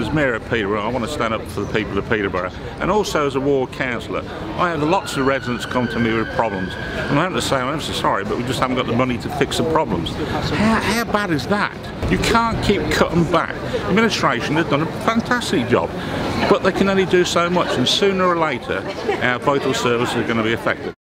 as Mayor of Peterborough, I want to stand up for the people of Peterborough, and also as a ward councillor. I have lots of residents come to me with problems, and I have to say I'm so sorry, but we just haven't got the money to fix the problems. How bad is that? You can't keep cutting back. The administration has done a fantastic job, but they can only do so much, and sooner or later our vital services are going to be affected.